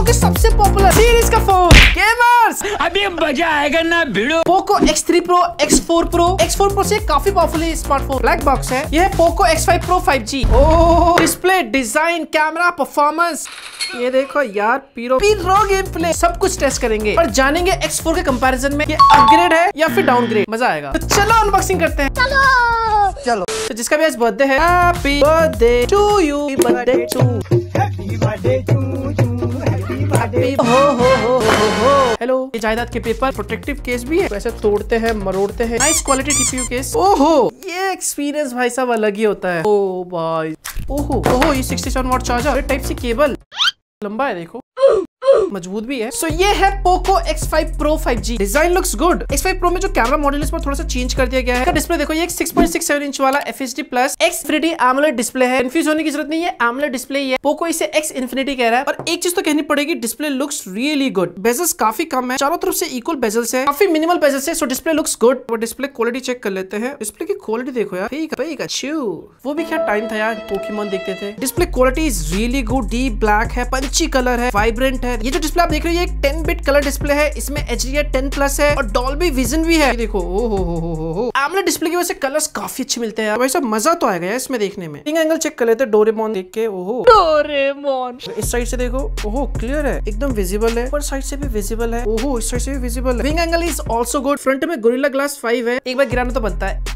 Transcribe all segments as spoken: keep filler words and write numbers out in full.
के सबसे popular series का फोन गेमर्स। अभी मजा आएगा ना भिड़ो। Poco X three Pro, X four Pro, X four Pro से काफी पॉपुलर स्मार्टफोन ब्लैक बॉक्स है। यह है Poco X five Pro five G. Oh, display, design, camera, performance, ये देखो यार, पीरो पीरो गेम प्ले, सब कुछ टेस्ट करेंगे और जानेंगे एक्स फोर के कंपैरिजन में ये अपग्रेड है या फिर डाउनग्रेड। मजा आएगा। तो चलो अनबॉक्सिंग करते हैं। चलो चलो। तो जिसका भी आज बर्थडे है, happy birthday to you, birthday to, happy birthday to you, happy birthday हो हो हो हो हो। हेलो, ये जायदाद के पेपर, प्रोटेक्टिव केस भी है, वैसे तोड़ते हैं मरोड़ते हैं। Nice quality TPU case. ओहो, ये एक्सपीरियंस भाई साहब अलग ही होता है। ओ भाई, ओहो ओहो, ये sixty seven watt charger, type C cable, लंबा है देखो, मजबूत भी है। सो so, ये है Poco X five Pro five G. Design looks good. X five Pro में जो कैमरा मॉडल है इसमें थोड़ा सा चेंज कर दिया गया है। डिस्प्ले देखो, ये एक six point six seven inch वाला F H D plus X infinity AMOLED display है। कंफ्यूज होने की जरूरत नहीं है, एमोलेड डिस्प्ले ही है। पोको इसे एक्स इन्फिनिटी कह रहा है। और एक चीज तो कहनी पड़ेगी, display looks really good. Bezels काफी कम है, चारों तरफ से इक्वल बेजल्स है, काफी मिनिमल बेजल्स है। So display looks good. और डिस्प्ले क्वालिटी चेक कर लेते हैं। डिस्प्ले की क्वालिटी देखो यार, ठीक है, अच्छू। वो भी क्या टाइम था यार, पोकेमॉन देखते थे। Display quality is really good. Deep black है, पंची कलर है, वाइब्रेंट है। ये जो डिस्प्ले आप देख रहे हो, ये टेन बिट कलर डिस्प्ले है। इसमें H D R ten plus है और डॉल्बी विजन भी है। देखो, ओ हो हो हो हो हो। एमोलेड डिस्प्ले की वजह से कलर्स काफी अच्छे मिलते हैं। भाई साहब मजा तो आएगा यार इसमें देखने में। एंगल चेक कर लेते हैं डोरेमोन देख के। ओहो, डोरेमोन। इस साइड से देखो, ओहो क्लियर है, एकदम विजिबल है। ऊपर साइड से भी विजिबल है। ओहो, इस साइड से भी विजिबल है। Viewing angle is also good. Front में गोरिल्ला ग्लास फाइव है, एक बार गिराना तो बनता है।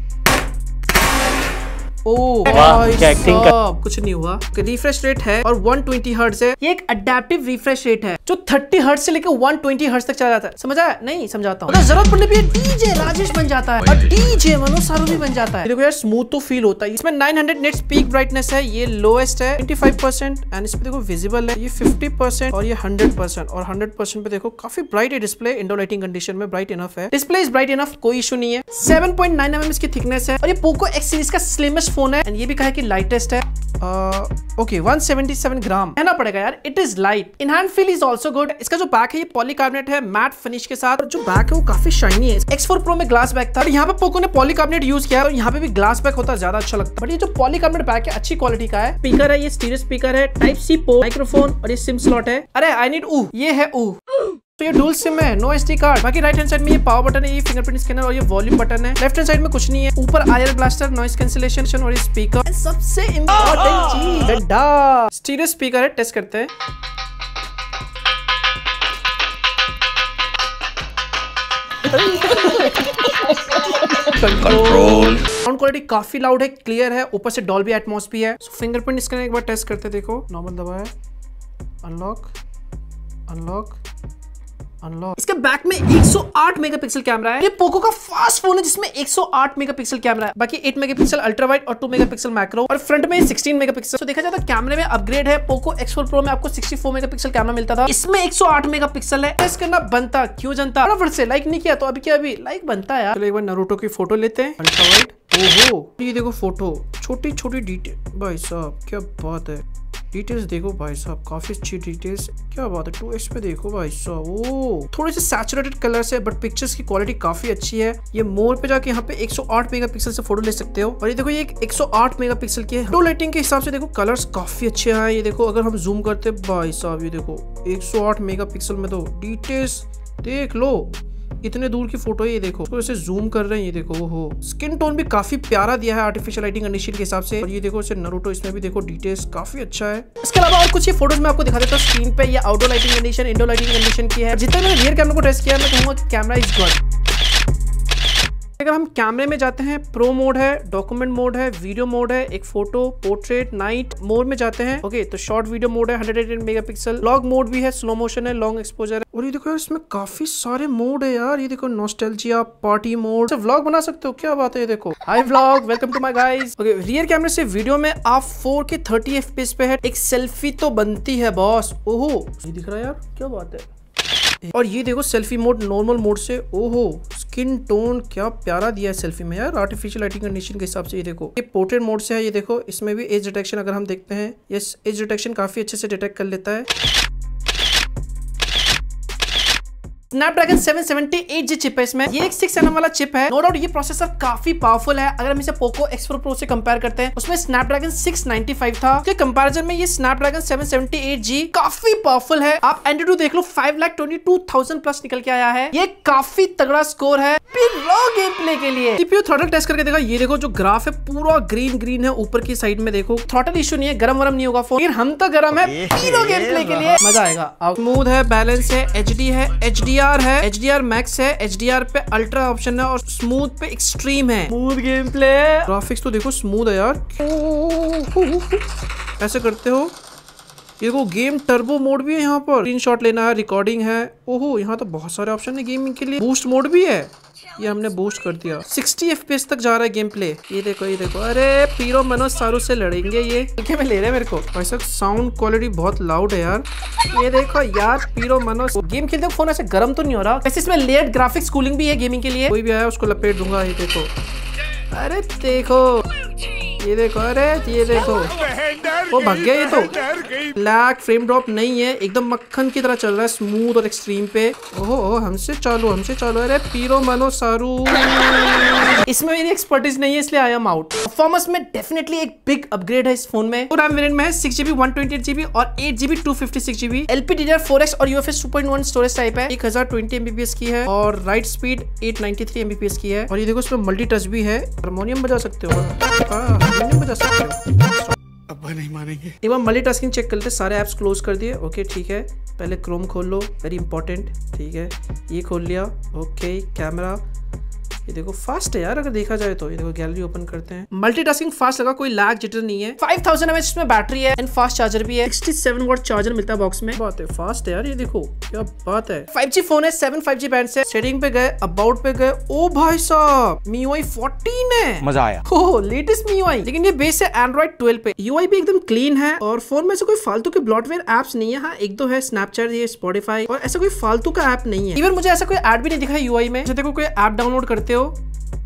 ओह कुछ नहीं हुआ। रिफ्रेश रेट है और वन ट्वेंटी हर्ट्ज है। ये एक अडेप्टिव रिफ्रेश रेट है जो थर्टी हर्ट्ज से लेकर वन ट्वेंटी हर्ट्ज तक चला जाता है। समझ आया? नहीं समझाता हूँ। जरूरत पड़ने पे डीजे राजेश बन जाता है और डीजे मनोज सारू भी बन जाता है। देखो यार, स्मूथ तो फील होता है। इसमें nine hundred nits peak brightness है, ये लोएस्ट है ट्वेंटी फाइव परसेंट। एंड इसमें देखो विजिबल है, ये फिफ्टी परसेंट और ये हंड्रेड परसेंट। और हंड्रेड परसेंट पे देखो काफी ब्राइट है डिस्प्ले। इंडो लाइटिंग कंडीशन में ब्राइट इनफ है। डिस्प्ले इज ब्राइट इनफ, कोई इशू नहीं है। Seven point nine M M इसकी थिकनेस है और ये पोको एक्स सीरीज का स्लिमेस्ट फोन है। एंड ये भी कहा कि लाइटेस्ट है। Okay, one seventy seven gram कहना पड़ेगा यार, it is light. In hand feel is also good. इसका जो बैक है ये पॉलीकार्बोनेट है, मैट फिनिश के साथ। और जो बैक है वो काफी शाइनी है। एक्स फोर प्रो में ग्लास बैक था और यहाँ पे पोको ने पॉलीकार्बोनेट यूज किया है और यहाँ पे भी ग्लास बैक होता ज्यादा अच्छा लगता है। बट ये जो पॉलीकार्बोनेट बैक है अच्छी क्वालिटी का है। स्पीकर है, ये स्टीरियो स्पीकर है, टाइप सी पोर्ट, माइक्रोफोन और ये सिम स्लॉट है। अरे आई नीड ऊ, ये है ऊ। तो ये डुअल सिम है, नो एसडी कार्ड। बाकी राइट हैंड साइड में ये पावर बटन है, ये फिंगरप्रिंट स्कैनर और ये वॉल्यूम बटन है। लेफ्ट हैंड साइड में कुछ नहीं है। ऊपर आयर ब्लास्टर, नॉइस कैंसिलेशन और ये स्पीकर। सबसे इंपॉर्टेंट चीज डा स्टीरियो स्पीकर है। टेस्ट करते हैं। कंट्रोल। साउंड क्वालिटी काफी लाउड है, क्लियर है, ऊपर से डॉल्बी एटमॉस भी है। फिंगरप्रिंट स्कैनर एक बार टेस्ट करते हैं। देखो, नॉर्मल दबा है, अनलॉक अनलॉक अनलॉक। इसके बैक में एक सौ आठ मेगापिक्सल कैमरा है। ये पोको का फास्ट फोन है जिसमें एक सौ आठ मेगापिक्सल कैमरा है। बाकी एट मेगापिक्सल अल्ट्रा वाइड और टू मेगापिक्सल मैक्रो। और फ्रंट में सिक्सटीन मेगापिक्सल। तो देखा जाए तो कैमरे में अपग्रेड है। पोको एक्स फोर प्रो में आपको सिक्सटी फोर मेगापिक्सल कैमरा मिलता था, इसमें एक सौ आठ मेगापिक्सल है। टेस्ट करना बनता, क्यों जनता? फटाफट से लाइक नहीं किया तो अभी क्या अभी लाइक बनता है यार। चलो एक बार नारुतो की फोटो लेते हैं, अल्ट्रा वाइड। ओहो, ये देखो फोटो, छोटी छोटी डिटेल। भाई साहब क्या बात है, डिटेल्स देखो भाई साहब, काफी अच्छी डिटेल्स, क्या बात है। टू एक्स पे देखो भाई साहब, ओ थोड़े से सैचुरेटेड कलर्स है बट पिक्चर्स की क्वालिटी काफी अच्छी है। ये मोर पे जाके यहाँ पे एक सौ आठ मेगापिक्सल से फोटो ले सकते हो। और ये देखो, ये एक सौ आठ मेगापिक्सल की है। लो लाइटिंग के हिसाब से देखो कलर्स काफी अच्छे हैं। ये देखो, अगर हम जूम करते भाई साहब, ये देखो एक सौ आठ मेगापिक्सल में तो डिटेल्स देख लो, इतने दूर की फोटो है। ये देखो, तो ऐसे जूम कर रहे हैं, ये देखो। ओहो, स्किन टोन भी काफी प्यारा दिया है आर्टिफिशियल लाइटिंग कंडीशन के हिसाब से। और ये देखो इसे नारुतो, इसमें भी देखो डिटेल्स काफी अच्छा है। इसके अलावा और कुछ ये फोटोज में आपको दिखा देता हूँ स्क्रीन पे। ये outdoor lighting condition, indoor lighting condition की है। जितना मैंने रियर कैमरा को टेस्ट किया, मैं कहूंगा कि कैमरा इज गुड। अगर हम कैमरे में जाते हैं, प्रो मोड है, डॉक्यूमेंट मोड है, वीडियो मोड है, एक फोटो, पोर्ट्रेट, नाइट मोड में जाते हैं। ओके, तो शॉर्ट वीडियो मोड है, hundred eight megapixel. Log mode भी है, स्लो मोशन है, लॉन्ग एक्सपोजर है। और ये देखो यार, इसमें काफी सारे मोड है यार। ये देखो, नॉस्टैल्जिया, पार्टी मोड, से व्लॉग बना सकते हो, क्या बात है। ये देखो, hi vlog, welcome to my guys. Okay, rear कैमरे से वीडियो में आप फोर के थर्टी एफपीएस पे है। एक सेल्फी तो बनती है बॉस। ओहो, ये दिख रहा है यार, क्या बात है। और ये देखो सेल्फी मोड नॉर्मल मोड से। ओहो, स्किन टोन क्या प्यारा दिया है सेल्फी में यार, आर्टिफिशियल लाइटिंग कंडीशन के हिसाब से। ये देखो, ये पोर्ट्रेट मोड से है। ये देखो, इसमें भी एज डिटेक्शन अगर हम देखते हैं, ये एज डिटेक्शन काफी अच्छे से डिटेक्ट कर लेता है। Snapdragon seven seventy eight G chip है इसमें। ये एक सिक्स एनएम वाला चिप है। नो डाउट ये प्रोसेसर काफी पावरफुल है। अगर हम इसे पोको एक्स फोर प्रो से कंपेयर करते हैं, उसमें स्नैपड्रैगन सिक्स नाइंटी फाइव था, उसके कंपैरिजन में ये Snapdragon seven seventy eight G काफी पावरफुल है। आप एंड्रॉइड देख लो, five lakh twenty two thousand plus निकल के आया है। ये काफी तगड़ा स्कोर है गेम प्ले के लिए। सीपीयू थ्रॉटल टेस्ट करके देखा, ये देखो जो ग्राफ है पूरा ग्रीन ग्रीन है ऊपर की साइड में। देखो थ्रॉटल इशू नहीं है, गरम वरम नहीं होगा फोन, लेकिन हम तो गरम है पीरो गेम प्ले के लिए, मजा आएगा। स्मूथ है, बैलेंस है, एचडी है, एचडीआर है, एचडीआर मैक्स है, एचडीआर पे अल्ट्रा ऑप्शन है और स्मूथ पे एक्सट्रीम है। स्मूथ गेम प्ले, ग्राफिक्स तो देखो स्मूथ है यार। ऐसे करते हो, ये देखो गेम टर्बो मोड भी है यहाँ पर, स्क्रीनशॉट लेना है, रिकॉर्डिंग है। ओहो यहाँ तो बहुत सारे ऑप्शन है गेमिंग के लिए। बूस्ट मोड भी है, ये हमने बूस्ट कर दिया। सिक्सटी एफपीएस तक जा रहा है गेम प्ले। ये देखो ये देखो, अरे पीरो मनोज सारू से लड़ेंगे ये, क्या में ले रहे हैं मेरे को। वैसे साउंड क्वालिटी बहुत लाउड है यार। ये देखो यार पीरो मनोज गेम खेलते फोन ऐसे गर्म तो नहीं हो रहा। वैसे इसमें लेयर्ड ग्राफिक्स कूलिंग भी है गेमिंग के लिए। कोई भी आया उसको लपेट दूंगा। ये देखो, अरे देखो ये देखो, अरे ये देखो वो भाग गया। ये तो लैग फ्रेम ड्रॉप नहीं है, एकदम मक्खन की तरह चल रहा है, स्मूथ और एक्सट्रीम पे। ओहो ओहो हमसे चालू हमसे चालू अरे पीरो मनो सारू। इसमें मेरी एक्सपर्टीज नहीं है इसलिए आई एम आउट। परफॉर्मेंस में डेफिनेटली एक बिग अपग्रेड है इस फोन में। रैम वेरिएंट में है six GB one twenty eight GB और eight GB two fifty six GB. LPDDR four X और UFS two point one storage type है। एक हजार ट्वेंटी एमबीपीएस की है और write speed eight ninety three MBPS की है। और ये देखो इसमें मल्टी टच भी है, हारमोनियम बजा सकते हो, हारमोनियम बजा सकते हो। अब नहीं मानेंगे। एक बार मल्टीटास्किंग चेक कर लेते। सारे ऐप्स क्लोज कर दिए, ओके ठीक है। पहले क्रोम खोल लो, वेरी इंपॉर्टेंट, ठीक है। ये खोल लिया, ओके। कैमरा ये देखो फास्ट है यार अगर देखा जाए तो। ये देखो गैलरी ओपन करते हैं, मल्टीटास्किंग फास्ट लगा, कोई लैग जिटर नहीं है। फाइव थाउजेंड एमएएच में बैटरी है एंड फास्ट चार्जर भी है। सिक्सटी सेवन वॉट चार्जर मिलता है बॉक्स में। बात है फास्ट है यार, ये देखो क्या बात है। फाइव जी फोन है, सेवन फाइव जी बैंड से। सेटिंग पे गए, अबाउट पे गए, ओ भाई साहब M I U I fourteen है, मजा आया। Oh latest M I U I, लेकिन ये बेस है एंड्रॉइड ट्वेल्व पे। U I भी एकदम क्लीन है और फोन में से कोई फालतू के ब्लॉटवेयर एप्स नहीं है। हाँ एक दो है, स्नैपचैट, ये स्पॉटिफाई, और ऐसा कोई फालतू का ऐप नहीं है। इवन मुझे ऐसा कोई ऐड भी नहीं दिखा U I में। जैसे देखो कोई ऐप डाउनलोड करते हो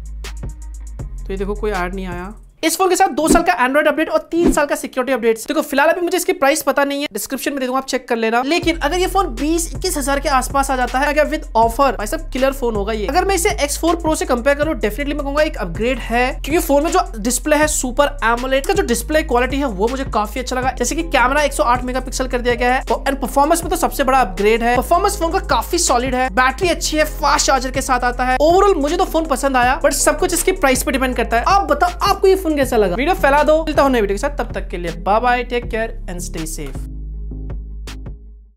तो ये देखो कोई ऐड नहीं आया। इस फोन के साथ दो साल का एंड्रॉइड अपडेट और तीन साल का सिक्योरिटी अपडेट। देखो फिलहाल अभी मुझे इसकी प्राइस पता नहीं है, डिस्क्रिप्शन में दे दूंगा, आप चेक कर लेना। लेकिन अगर ये फोन बीस इक्कीस हजार के आसपास आ जाता है अगर विद ऑफर, भाई सब किलर फोन होगा ये। अगर मैं इसे एक्स फोर प्रो से कंपेयर करूं, डेफिनेटली मैं कहूंगा एक अपग्रेड है, क्योंकि फोन में जो डिस्प्ले है सुपर एमोलेड का जो डिस्प्ले क्वालिटी है वो मुझे काफी अच्छा लगा। जैसे कि कैमरा एक सौ आठ मेगापिक्सल कर दिया गया है एंड परफॉर्मेंस में तो सबसे बड़ा अपग्रेड है। परफॉर्मेंस फोन का काफी सॉलिड है, बैटरी अच्छी है, फास्ट चार्जर के साथ आता है। ओवरऑल मुझे तो फोन पसंद आया, बट सब कुछ इसकी प्राइस पे डिपेंड करता है। आप बताओ आपको ये फोन कैसा लगा। वीडियो फैला दो, मिलता हूं नए वीडियो के साथ, तब तक के लिए bye bye, take care and stay safe.